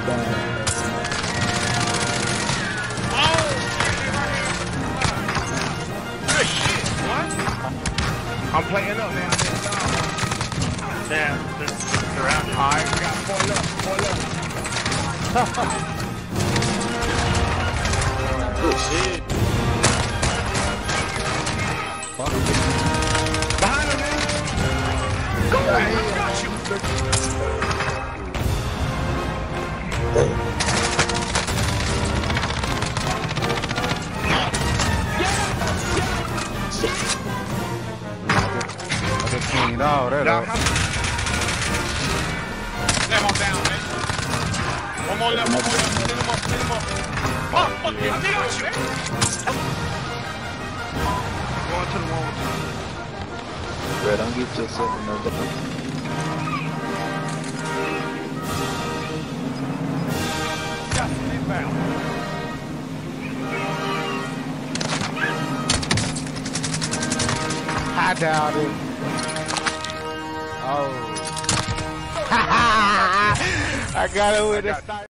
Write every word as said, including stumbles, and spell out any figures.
Good shit, what? I'm playing up, man. Damn, this is surrounded. Alright, we got four left, four left. Good shit. Behind him, man. Go ahead, I got you. No, that Left on down, man. One more left, one more left. Clean him up, clean him up. Oh, fuck you, I got you. Going to the wall. Bro, don't get yourself in no double. Got some inbound. I doubt it. Oh. I got it with a